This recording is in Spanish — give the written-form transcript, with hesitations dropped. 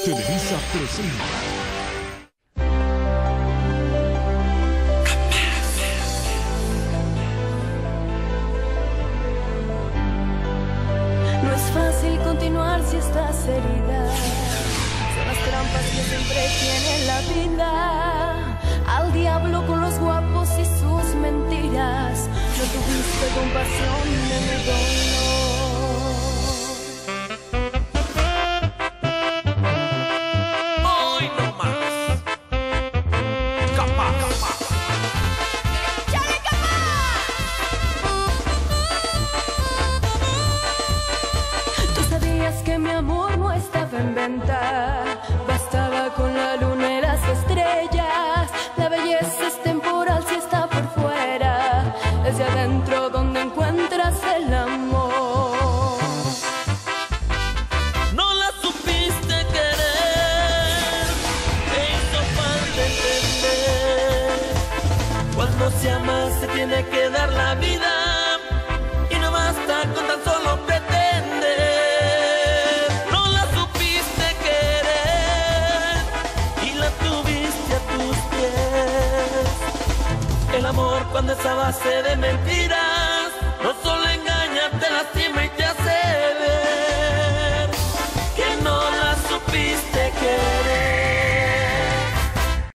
Televisa presenta. No es fácil continuar si estás herida. Son las trampas que siempre tiene la vida. Al diablo con los guapos y sus mentiras. No tuviste compasión de mi dolor. Hoy no más. Capaz. ¡Chale, capaz! Tú sabías que mi amor no estaba en venta. Bastaba con la luna y las estrellas. La belleza es temporal si está por fuera. Es de adentro donde encuentras el amor. No la supiste querer, te hizo falta entender. Cuando se ama se tiene que dar la vida y no basta con tan solo pretender. No la supiste querer y la tuviste a tus pies. El amor cuando es a base de mentiras no solo